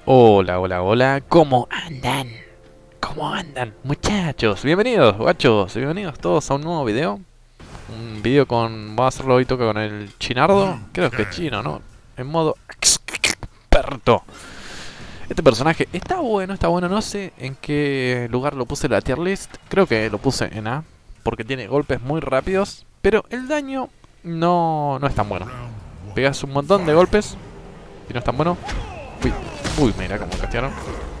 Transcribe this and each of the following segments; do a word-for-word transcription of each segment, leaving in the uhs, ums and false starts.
Hola, hola, hola, ¿cómo andan? ¿Cómo andan, muchachos? Bienvenidos, guachos, bienvenidos todos a un nuevo video. Un video con... vamos a hacerlo hoy toca con el Chinardo. Creo que es chino, ¿no? En modo experto. Este personaje está bueno, está bueno, no sé en qué lugar lo puse en la tier list. Creo que lo puse en A, porque tiene golpes muy rápidos, pero el daño no, no es tan bueno. Pegas un montón de golpes y no es tan bueno. Uy, uy, mira cómo castearon.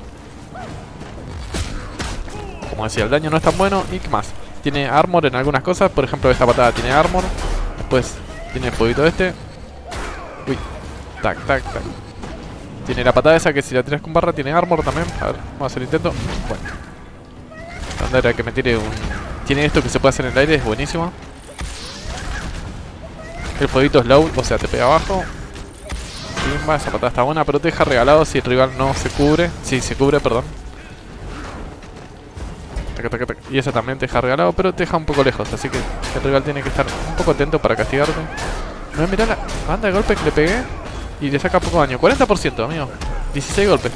Como decía, el daño no es tan bueno. ¿Y qué más? Tiene armor en algunas cosas. Por ejemplo, esta patada tiene armor. Después tiene el fueguito este. Uy, tac, tac, tac. Tiene la patada esa que si la tiras con barra tiene armor también. A ver, vamos a hacer el intento. Bueno, la era que me tire un... Tiene esto que se puede hacer en el aire, es buenísimo. El fueguito slow, o sea, te pega abajo. Pimba, esa patada está buena, pero te deja regalado si el rival no se cubre. Si se cubre, perdón. Taca, taca, taca. Y esa también te deja regalado, pero te deja un poco lejos. Así que el rival tiene que estar un poco atento para castigarte. No, mirá la banda de golpes que le pegué. Y le saca poco daño, cuarenta por ciento, amigo. dieciséis golpes.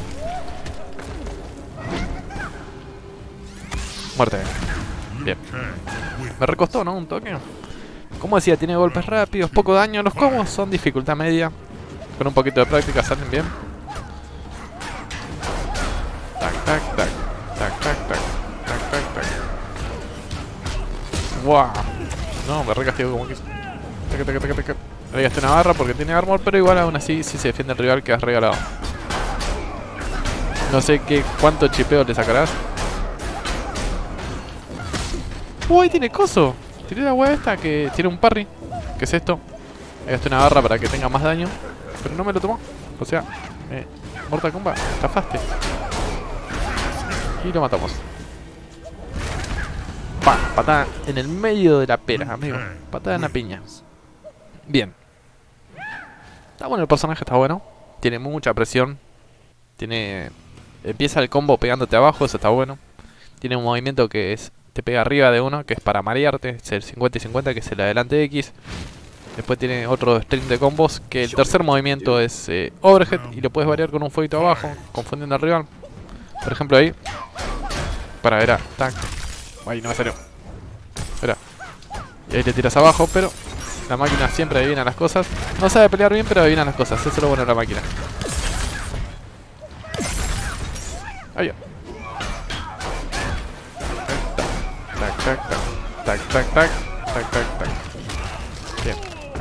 Muerte. Bien. Me recostó, ¿no? Un toque. Como decía, tiene golpes rápidos, poco daño. Los combos son dificultad media. Con un poquito de práctica salen bien. Tac, tac, tac. Tac, tac, tac. Tac, tac, tac. Wow. No, me recastigo como quiso. Tac, tac, tac, tac. Le gasté una barra porque tiene armor, pero igual aún así si se defiende el rival que has regalado. No sé qué cuánto chipeo le sacarás. Uy, tiene coso. Tiré la hueá esta que tiene un parry. ¿Qué es esto? Le gasté una barra para que tenga más daño. Pero no me lo tomó. O sea, eh, Mortal Kombat, estafaste. Y lo matamos. Pa, patada en el medio de la pera, amigo. Patada en la piña. Bien. Está bueno el personaje, está bueno. Tiene mucha presión. Tiene... Empieza el combo pegándote abajo, eso está bueno. Tiene un movimiento que es... Te pega arriba de uno, que es para marearte. Es el cincuenta y cincuenta, que es el adelante X. Después tiene otro string de combos, que el tercer movimiento es eh, overhead. Y lo puedes variar con un fueguito abajo, confundiendo al rival. Por ejemplo ahí. Para ver, tac. Ahí no me salió. Espera. Y ahí te tiras abajo, pero... La máquina siempre adivina las cosas. No sabe pelear bien, pero adivina las cosas. Eso es lo bueno de la máquina. Ahí va. Tac, tac, tac. Tac, tac, tac. Tac, tac, tac. Bien.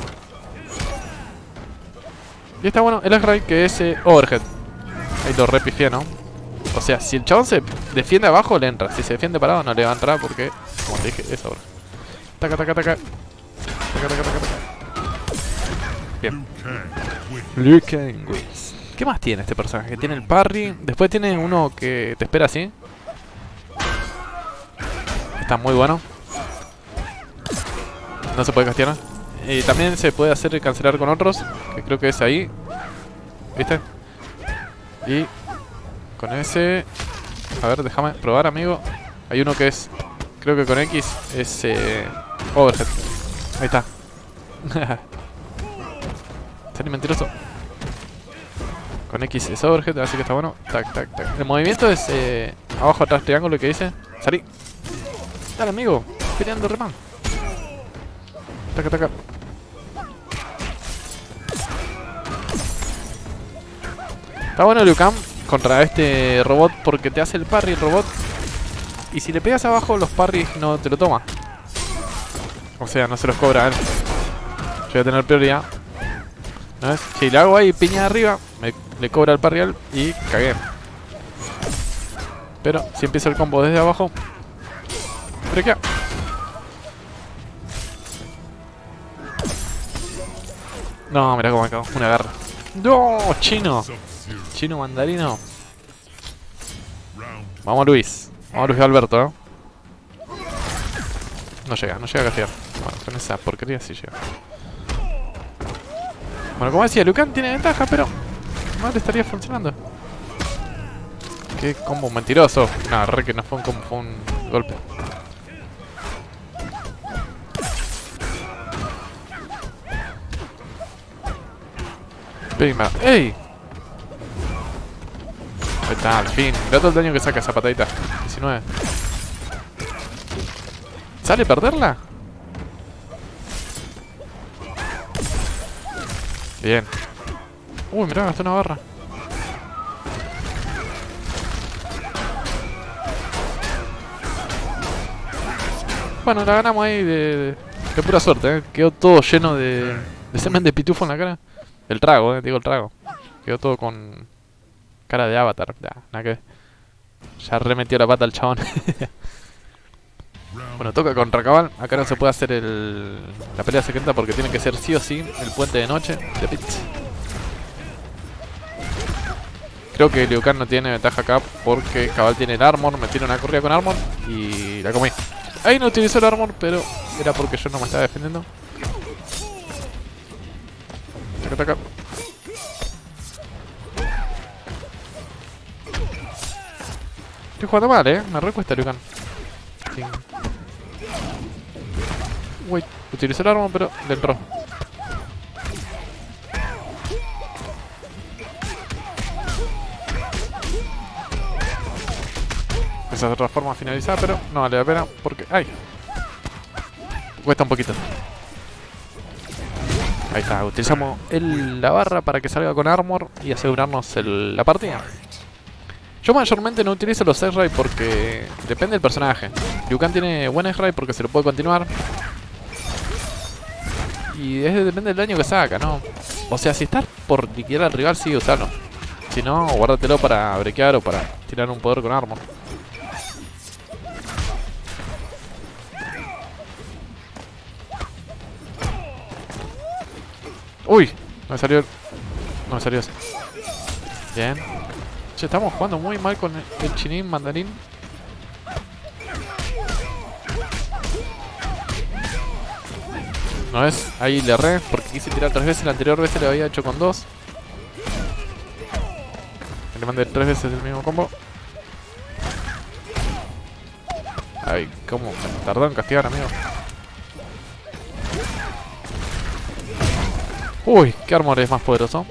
Y está bueno el X-Ray, que es eh, overhead. Ahí lo repifié, ¿no? O sea, si el chabón se defiende abajo, le entra. Si se defiende parado, no le va a entrar porque, como te dije, es overhead. Taca, taca, taca. Taca, taca, taca, taca. Bien. Liu Kang wins. ¿Qué más tiene este personaje? Tiene el parry. Después tiene uno que te espera así. Está muy bueno. No se puede castigar. Y también se puede hacer cancelar con otros, que creo que es ahí. ¿Viste? Y con ese... A ver, déjame probar, amigo. Hay uno que es... Creo que con X es eh, overhead. Ahí está. Salí mentiroso. Con X es overhead, así que está bueno. Tac, tac, tac. El movimiento es eh, abajo, atrás, triángulo, que dice. Salí. Dale, amigo. Peleando reman. Taca, taca. Está bueno Liu Kang contra este robot porque te hace el parry el robot. Y si le pegas abajo, los parries no te lo toma. O sea, no se los cobra a él. Yo voy a tener prioridad. ¿No ves? Si le hago ahí piña de arriba, me, le cobra el parry a él y cagué. Pero si empiezo el combo desde abajo, brequea. No, mirá cómo me cago. Una garra. No, chino. Chino mandarino. Vamos Luis. Vamos Luis Alberto, ¿eh? No llega, no llega a castigar. Bueno, con esa porquería sí llega. Bueno, como decía, Liu Kang tiene ventaja, pero no le estaría funcionando. Qué combo mentiroso. No, re que no fue un combo, fue un golpe. Pigma. ¡Ey! Ahí está, al fin. Mira todo el daño que saca esa patadita. diecinueve. ¿Sale perderla? Bien. Uy, mirá, gasté una barra. Bueno, la ganamos ahí de, de, de pura suerte, ¿eh? Quedó todo lleno de, de semen de pitufo en la cara. El trago, eh, digo el trago. Quedó todo con cara de avatar. Ya, nada que ver. Ya remetió la pata al chabón. Bueno, toca contra Cabal. Acá no se puede hacer el, la pelea secreta porque tiene que ser sí o sí el puente de noche de Pitts. Creo que Liu Kang no tiene ventaja acá porque Cabal tiene el armor. Me tiene una corrida con armor y la comí. Ahí no utilizó el armor, pero era porque yo no me estaba defendiendo. Taca, taca. Estoy jugando mal, eh. Me recuesta Liu Kang. Sí. Uy, utilizó el armor, pero le entró. Esa es otra forma finalizada, pero no vale la pena porque... ¡Ay! Cuesta un poquito. Ahí está, utilizamos el, la barra para que salga con armor y asegurarnos el, la partida. Yo mayormente no utilizo los X-Ray porque depende del personaje. Liu Kang tiene buen X-Ray porque se lo puede continuar. Y es, depende del daño que saca, ¿no? O sea, si estás por liquidar al rival, sí, usalo. Si no, guárdatelo para brequear o para tirar un poder con armor. Uy, no me salió. No me salió ese. Bien. Che, estamos jugando muy mal con el, el chinín mandarín. No es, ahí le erré porque quise tirar tres veces. La anterior vez le había hecho con dos. Le mandé tres veces el mismo combo. Ay, cómo me tardó en castigar, amigo. Uy, qué armor es más poderoso.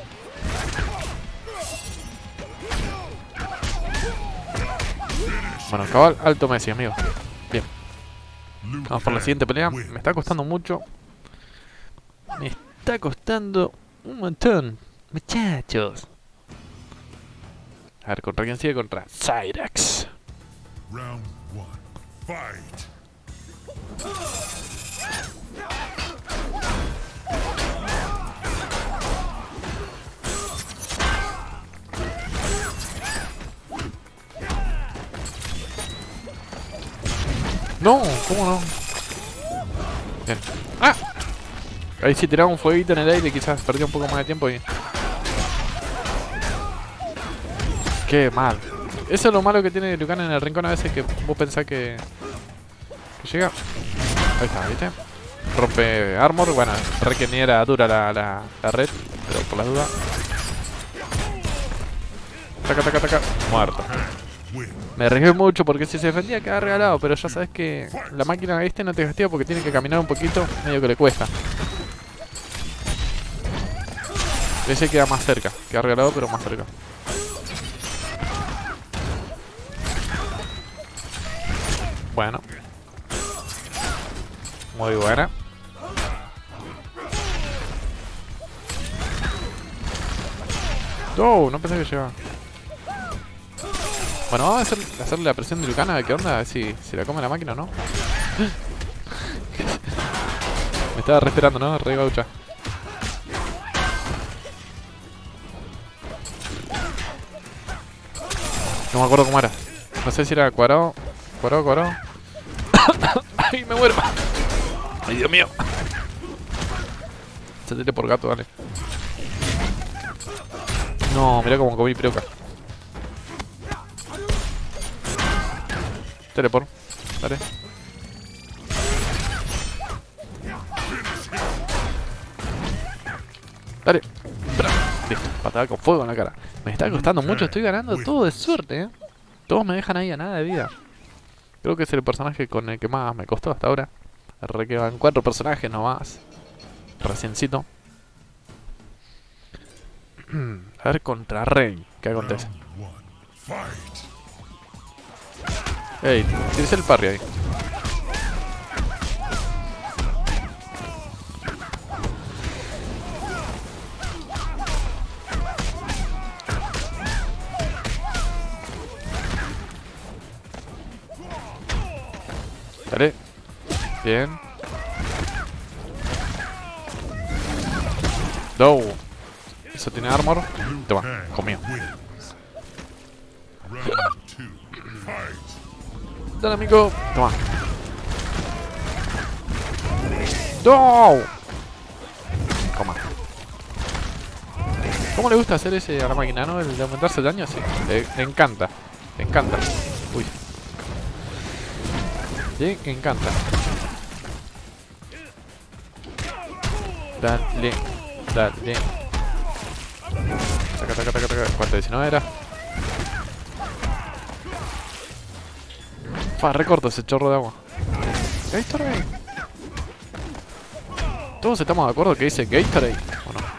Bueno, Cabal, alto Messi, amigo. Bien. Vamos por la siguiente pelea. Me está costando mucho. Me está costando un montón, muchachos. A ver, ¿contra quién sigue? Contra Cyrax. Round one. Fight. No, ¿cómo no? Bien. ¡Ah! Ahí si tiraba un fueguito en el aire quizás perdía un poco más de tiempo y... Qué mal. Eso es lo malo que tiene Liu Kang en el rincón a veces, que vos pensás que... que llega. Ahí está, ¿viste? Rompe armor, bueno, re que ni era dura la, la, la red, pero por las dudas. Taca, taca, taca. Muerto. Me arriesgué mucho porque si se defendía quedaba regalado, pero ya sabes que la máquina este no te castiga porque tiene que caminar un poquito, medio que le cuesta. Ese queda más cerca, queda regalado pero más cerca. Bueno. Muy buena. Oh, no pensé que llegaba. Bueno, vamos a hacer, hacerle la presión de Liu Kang a ver qué onda, a ver si, si la come la máquina o no. Me estaba re esperando, ¿no? Re gaucha. No me acuerdo cómo era. No sé si era cuadrado. Cuadrado, cuadrado. ¡Ay, me muero! ¡Ay, Dios mío! Se tire por gato, dale. No, mirá cómo comí peruca. Teleport, dale. Dale. Listo, patada con fuego en la cara. Me está costando mucho, estoy ganando todo de suerte, eh. Todos me dejan ahí a nada de vida. Creo que es el personaje con el que más me costó hasta ahora. Re que van cuatro personajes nomás. Reciencito. A ver contra Rey, ¿qué acontece? Ey, tienes el parry ahí. Dale. Bien. No. Eso tiene armor. Toma, comió. Dale, amigo. Toma. No. Toma. ¿Cómo le gusta hacer ese a la máquina, no? El de aumentarse el daño, sí. Le, le encanta. Le encanta. Uy. Sí, que encanta. Dale. Dale. Taca, taca, taca, taca. ¿Cuánto? diecinueve era. Fa, recorto ese chorro de agua. Gatorade. Todos estamos de acuerdo que dice Gatorade, ¿o no?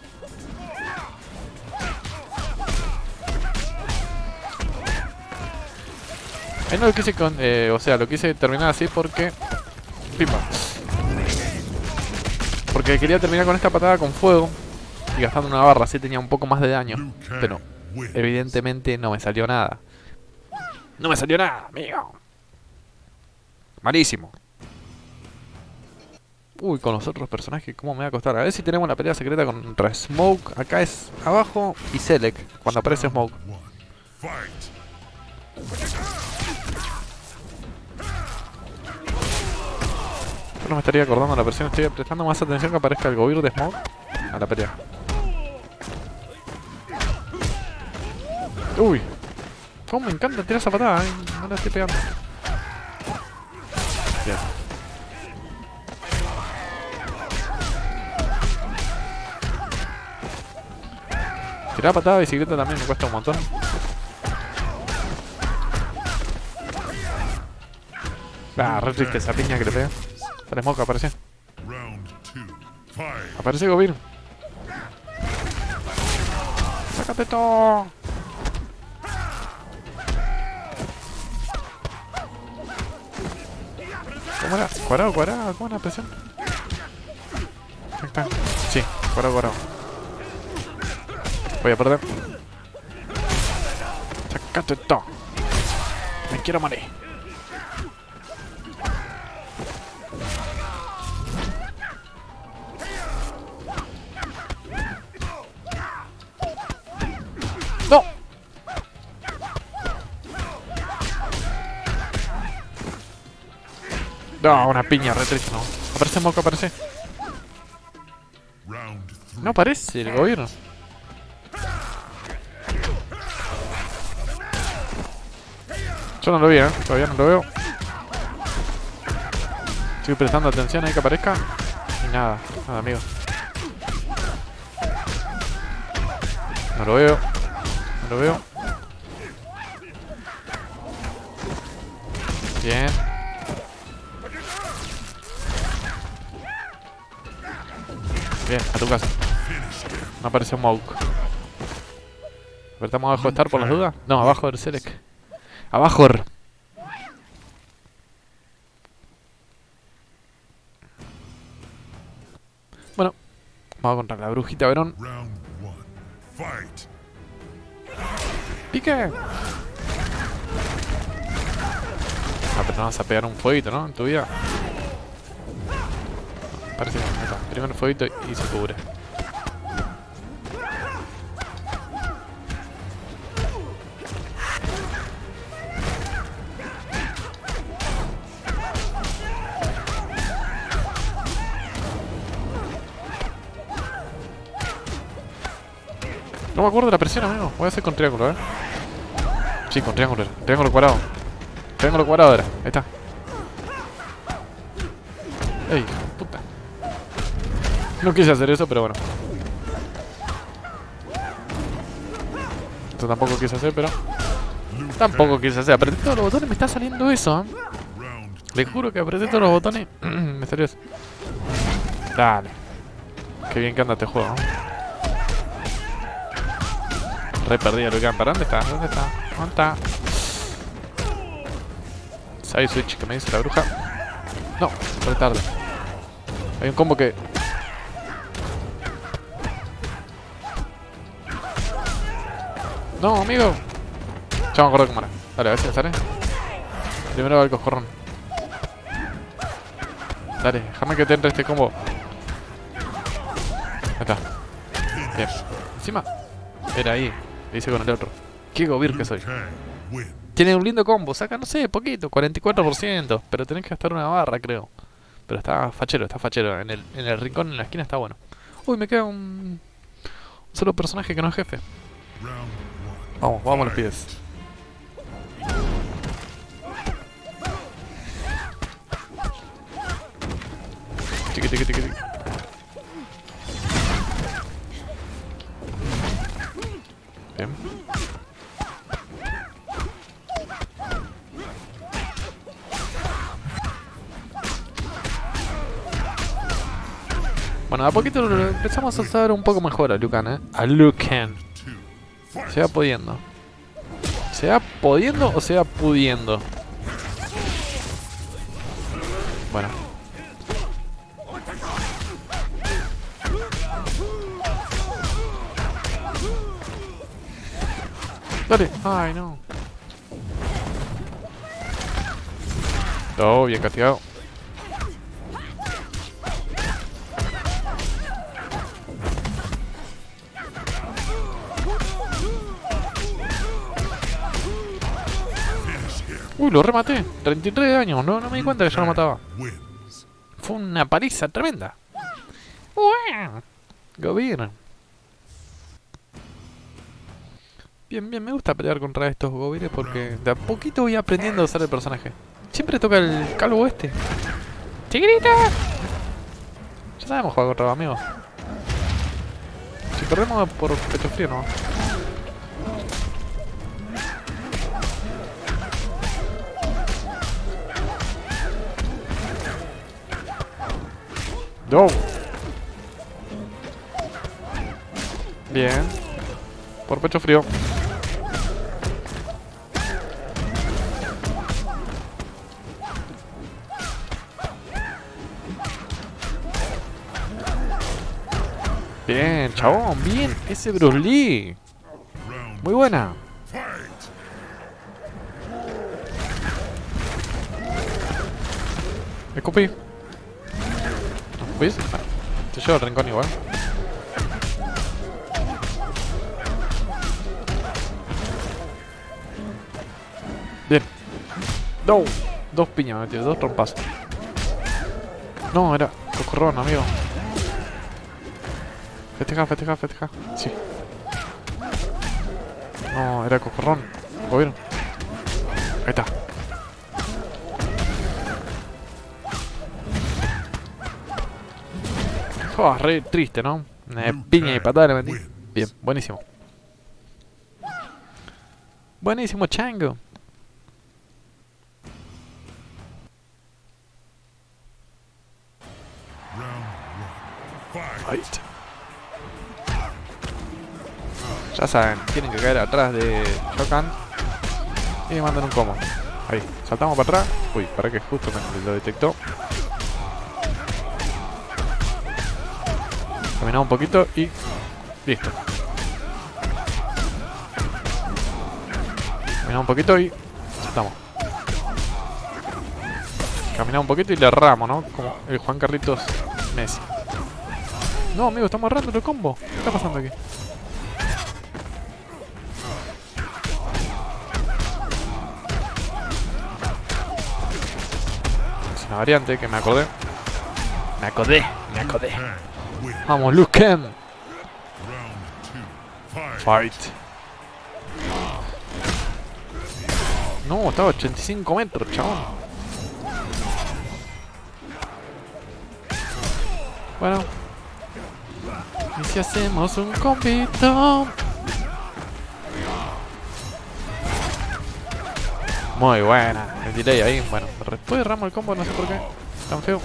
Ahí no lo quise con... Eh, o sea, lo quise terminar así porque... Pipa. Porque quería terminar con esta patada con fuego. Y gastando una barra, así tenía un poco más de daño. Pero evidentemente no me salió nada. No me salió nada, amigo. Malísimo. Uy, con los otros personajes, ¿cómo me va a costar? A ver si tenemos la pelea secreta contra Smoke. Acá es abajo y Select, cuando aparece Smoke. Yo no me estaría acordando la presión, estoy prestando más atención que aparezca el gobierno de Smoke a la pelea. Uy, cómo me encanta tirar esa patada, ¿eh? No la estoy pegando. Bien. Tirar patada de bicicleta también me cuesta un montón. Ah, re triste esa piña que le pega. Sale Smoke, aparece. Aparece Govir. ¡Sácate todo! ¿Cómo era? ¿Cuadrado, cuadrado? ¿Cómo era la presión? Está. Sí, cuadrado, cuadrado. Voy a perder. ¡Sácate todo! Me quiero morir. ¡No! No, una piña, re triste, no. Aparece Smoke, aparece. No aparece el gobierno. Yo no lo vi, eh. Todavía no lo veo. Estoy prestando atención ahí que aparezca. Y nada, nada, amigo. No lo veo. No lo veo. Bien. Bien, a tu casa. No aparece Smoke. ¿Estamos abajo de Star por las dudas? No, abajo del Select. Abajo. Bueno, vamos contra la brujita Verón. ¡Pique! Ah, pero no vas a pegar un fueguito, ¿no? En tu vida. Parece que no. Primero fueguito y se cubre. No me acuerdo de la presión, amigo. Voy a hacer con triángulo, ¿eh? Sí, con triángulo. Triángulo cuadrado. Triángulo cuadrado era. Ahí está. Ey, puta. No quise hacer eso, pero bueno. Esto tampoco quise hacer, pero... Tampoco quise hacer. Apreté todos los botones, me está saliendo eso, ¿eh? Les juro que apreté todos los botones. Me salió eso. Dale. Qué bien que anda este juego, ¿eh? Re perdida Lucan. ¿Para dónde está? ¿Dónde está? ¿Dónde está? Side switch que me dice la bruja. No, re tarde. Hay un combo que... No, amigo. Ya me acuerdo cómo era. Dale, a ver si me sale. Primero va el coscorrón. Dale, déjame que te entre este combo. Ahí está. Bien. Encima. Era ahí. Le hice con el otro. Qué gobir que soy. Tiene un lindo combo. Saca, no sé, poquito. cuarenta y cuatro por ciento. Pero tenés que gastar una barra, creo. Pero está fachero, está fachero. En el, en el rincón, en la esquina, está bueno. Uy, me queda un... un solo personaje que no es jefe. Vamos, vamos los pies. Chiqui, chiqui, chiqui, chiqui. Bien. Bueno, a poquito lo empezamos a usar un poco mejor a Lucan, ¿eh? A Lucan. Se va pudiendo. ¿Se va pudiendo o se va pudiendo? Bueno. Dale. Ay, no. Todo bien castigado. Uy, lo rematé. treinta y tres de daño. No, no me di cuenta que ya lo mataba. Fue una paliza tremenda. Gobir. Bien, bien. Me gusta pelear contra estos gobires porque de a poquito voy aprendiendo a usar el personaje. Siempre toca el calvo este. ¡Chiquitita! Ya sabemos jugar contra los amigos. Si corremos por pecho frío, no. No. Bien. Por pecho frío. Bien, chabón, bien. Ese Bruce Lee. Muy buena. Escupí. ¿Ves? Te llevo al rincón igual. Bien. No. Dos piñas me metió, dos trompazos. No, era coscorrón, amigo. Festeja, festeja, festeja. Sí. No, era coscorrón. ¿Lo vieron? Ahí está. Oh, re triste, ¿no? Una piña y patada le metí. Bien, buenísimo. Buenísimo, chango. Fight. Ya saben, tienen que caer atrás de Shokan y me mandan un combo. Ahí, saltamos para atrás. Uy, para que justo me lo detectó. Caminamos un poquito y listo. Caminamos un poquito y saltamos. Caminamos un poquito y le erramos, ¿no? Como el Juan Carlitos Messi. No, amigo, estamos errando el combo. ¿Qué está pasando aquí? Es una variante que me acordé. Me acordé, me acordé. Vamos, Lucan. Fight. No, estaba a ochenta y cinco metros, chabón. Bueno. ¿Y si hacemos un combito? Muy buena. El delay ahí. Bueno, después erramos el combo, no sé por qué. Tan feo.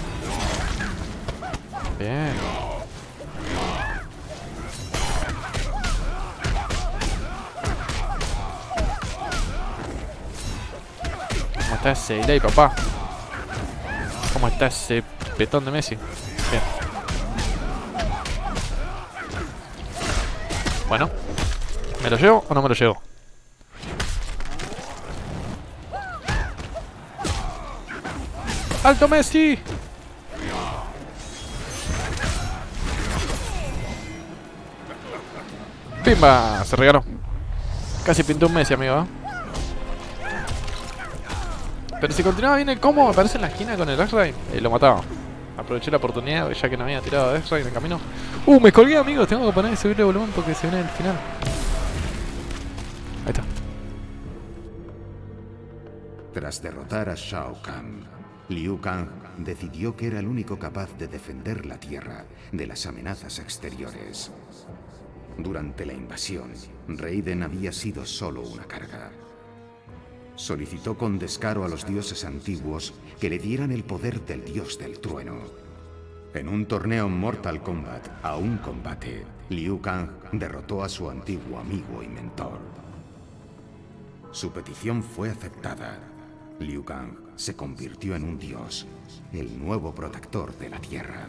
Bien. ¿Cómo está ese delay, papá? ¿Cómo está ese petón de Messi? Bien. Bueno. ¿Me lo llevo o no me lo llevo? ¡Alto Messi! ¡Pimba! Se regaló. Casi pintó un Messi, amigo, ¿eh? Pero si continuaba bien el combo, me aparece en la esquina con el X-Ray y lo mataba. Aproveché la oportunidad ya que no había tirado de X-Ray en el camino. ¡Uh! Me colgué, amigos. Tengo que poner y subirle volumen porque se viene el final. Ahí está. Tras derrotar a Shao Kahn, Liu Kang decidió que era el único capaz de defender la Tierra de las amenazas exteriores. Durante la invasión, Raiden había sido solo una carga. Solicitó con descaro a los dioses antiguos que le dieran el poder del dios del trueno. En un torneo Mortal Kombat a un combate, Liu Kang derrotó a su antiguo amigo y mentor. Su petición fue aceptada. Liu Kang se convirtió en un dios, el nuevo protector de la Tierra.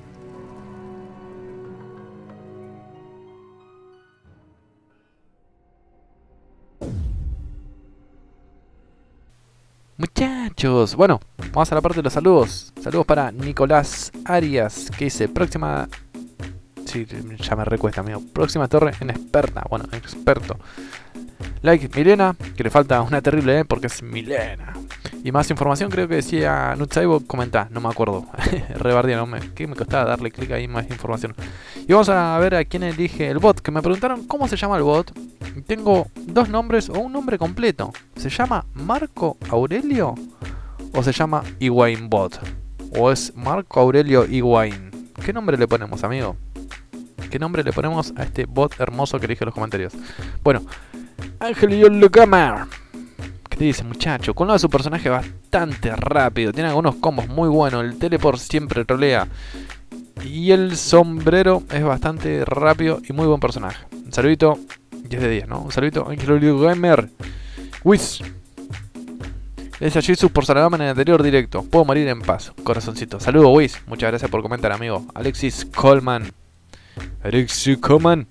Muchachos, bueno, vamos a la parte de los saludos. Saludos para Nicolás Arias, que dice, próxima... Sí, ya me recuesta, amigo. Próxima torre en experta, bueno, experto. Like Milena, que le falta una terrible, ¿eh? Porque es Milena. Y más información, creo que decía Nutsaibo, comentá, no me acuerdo. Rebardía, no me, que me costaba darle clic ahí más información. Y vamos a ver a quién elige el bot, que me preguntaron cómo se llama el bot. Tengo dos nombres o un nombre completo. ¿Se llama Marco Aurelio o se llama Higuaín Bot? ¿O es Marco Aurelio Higuaín? ¿Qué nombre le ponemos, amigo? ¿Qué nombre le ponemos a este bot hermoso que elige en los comentarios? Bueno, Ángel Yolocamar, ¿qué te dice, muchacho? Con lo de su personaje bastante rápido. Tiene algunos combos muy buenos. El teleport siempre trolea. Y el sombrero es bastante rápido y muy buen personaje. Un saludito. diez de diez, ¿no? Un saludito. Ángel Gamer. Wiz. Gracias a Jesus por salvarme en el anterior directo. Puedo morir en paz. Corazoncito. Saludos, Wiz. Muchas gracias por comentar, amigo. Alexis Coleman. Alexis Coleman.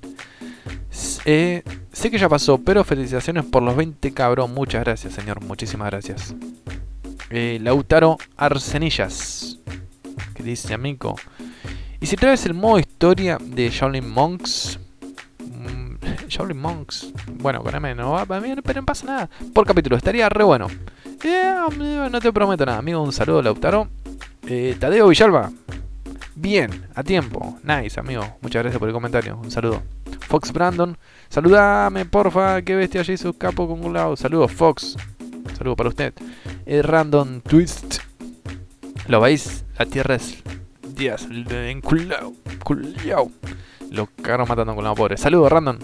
Eh, sé que ya pasó, pero felicitaciones por los veinte, cabrón. Muchas gracias, señor. Muchísimas gracias. Eh, Lautaro Arsenillas. ¿Qué dice, amigo? Y si traes el modo historia de Shaolin Monks... Shaolin Monks. Bueno, con M no va a mí, pero no pasa nada. Por capítulo, estaría re bueno. Eh, no te prometo nada, amigo. Un saludo, Lautaro. Eh, Tadeo Villalba. Bien, a tiempo. Nice, amigo. Muchas gracias por el comentario. Un saludo. Fox Brandon. Saludame, porfa. Qué bestia Jesus, capo con un lado. Saludos, Fox. Saludo para usted. Eh, Random Twist. ¿Lo veis? La tierra es... Díaz, enculao. Culiao. Lo cagaron matando con la pobre. Saludos, Random.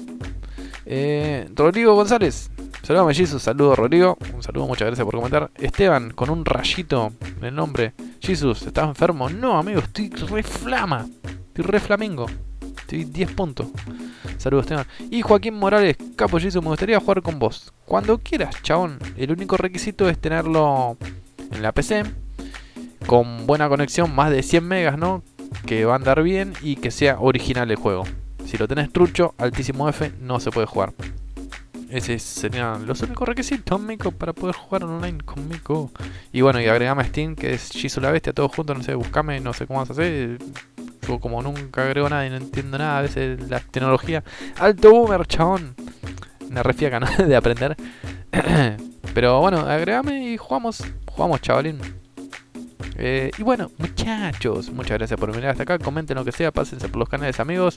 Eh, Rodrigo González. Saludos, mellizos. Saludos, Rodrigo. Un saludo, muchas gracias por comentar. Esteban, con un rayito en el nombre. Jesus, ¿estás enfermo? No, amigo, estoy re flama. Estoy re flamingo. Estoy diez puntos. Saludos, Esteban. Y Joaquín Morales, capo Jesus, me gustaría jugar con vos. Cuando quieras, chabón. El único requisito es tenerlo en la P C. Con buena conexión, más de cien megas, ¿no? Que va a andar bien y que sea original el juego. Si lo tenés trucho, altísimo F, no se puede jugar. Esos serían los únicos requisitos, Mico, para poder jugar online conmigo. Y bueno, y agregame a Steam, que es Jisoo la Bestia, todos juntos, no sé, buscame, no sé cómo vas a hacer. Yo como nunca agrego nada y no entiendo nada, a veces la tecnología. Alto boomer, chabón. Una refiaca, ¿no? De aprender. Pero bueno, agregame y jugamos, jugamos, chavalín. Eh, y bueno, muchachos, muchas gracias por venir hasta acá. Comenten lo que sea, pásense por los canales, amigos.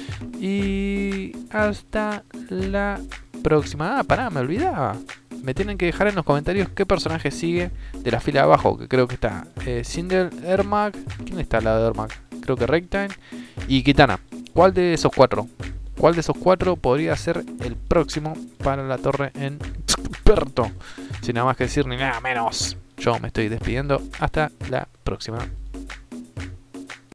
Y hasta la próxima. Ah, pará, me olvidaba. Me tienen que dejar en los comentarios qué personaje sigue de la fila de abajo, que creo que está eh, Sindel, Ermac. ¿Quién está al lado de Ermac? Creo que Rectime y Kitana. ¿Cuál de esos cuatro? ¿Cuál de esos cuatro podría ser el próximo para la torre en experto? Sin nada más que decir ni nada menos. Yo me estoy despidiendo. Hasta la próxima.